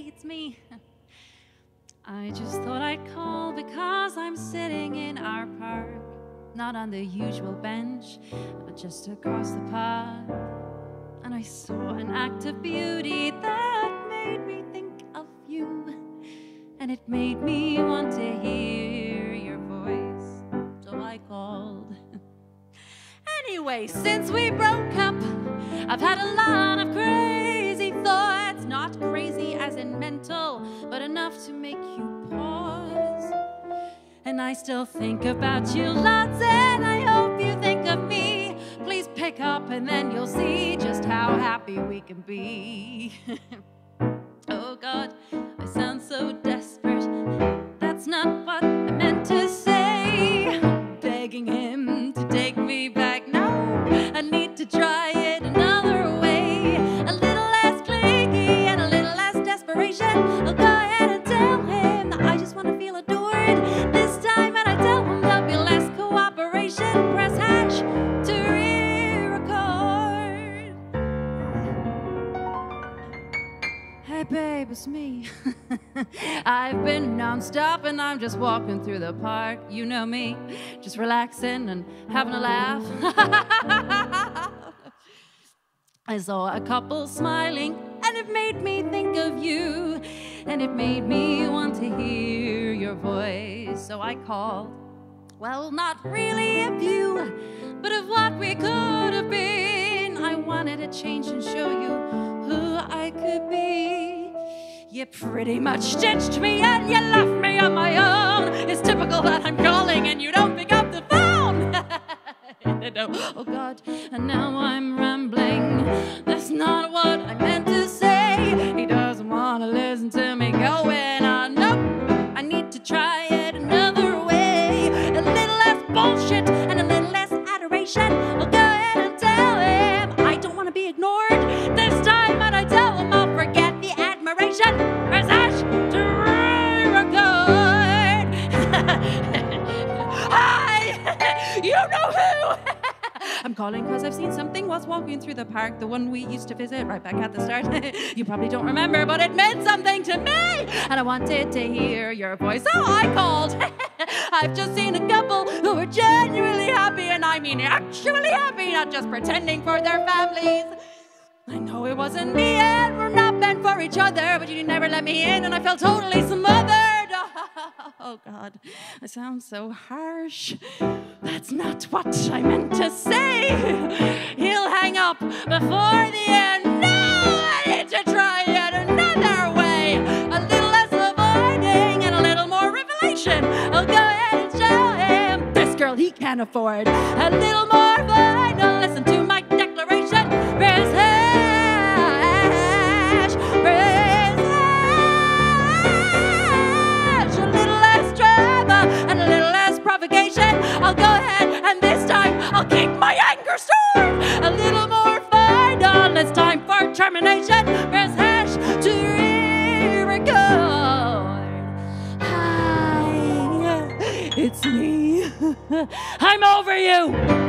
it's me. I just thought I'd call because I'm sitting in our park, not on the usual bench, but just across the path. And I saw an act of beauty that made me think of you, and it made me want to hear your voice, so I called. Anyway, since we broke up, I've had a lot of crazy thoughts. Not crazy as in mental, but enough to make you pause. And I still think about you lots, and I hope you think of me. Please pick up and then you'll see just how happy we can be. Oh God, I sound so desperate. That's not what I meant to say. I'm begging him to take me back. No, I need to try it another way. A little less clingy and a little less desperation. I'll go ahead and tell him that I just want to feel adored this time, and I tell him there'll be less cooperation. Press hash to re-record. Hey babe, it's me. I've been non-stop and I'm just walking through the park. You know me, just relaxing and having a laugh. I saw a couple smiling and it made me think of you, and it made me want to hear your voice, so I called. Well, not really of you, but of what we could have been. I wanted to change and show you who I could be. You pretty much ditched me and you left me on my own. It's typical that I'm calling and you don't pick up the phone. Oh God, and now I'm rambling. That's not what I meant to say. He doesn't want to listen to me going on. Nope, I need to try it another way. A little less bullshit and a little less adoration. I'll go ahead and tell him I don't want to be ignored this time, and I tell him I'll forget the admiration. Press hash to re-record. Hi, you know who? I'm calling because I've seen something whilst walking through the park, the one we used to visit right back at the start. You probably don't remember, but it meant something to me, and I wanted to hear your voice, so I called. I've just seen a couple who were genuinely happy, and I mean actually happy, not just pretending for their families. I know it wasn't me and we're not meant for each other, but you never let me in and I felt totally smothered. Oh God, I sound so harsh. That's not what I meant to say. He'll hang up before the end. No, I need to try it another way. A little less avoiding and a little more revelation. I'll go ahead and show him this girl he can't afford. A little more vinyl, listen to my declaration. Press hash, press hash. A little less drama and a little less provocation. I'll go ahead and this time I'll keep my anger stored. A little more final, it's time for termination. Press hash to re-record. Hi, it's me. I'm over you.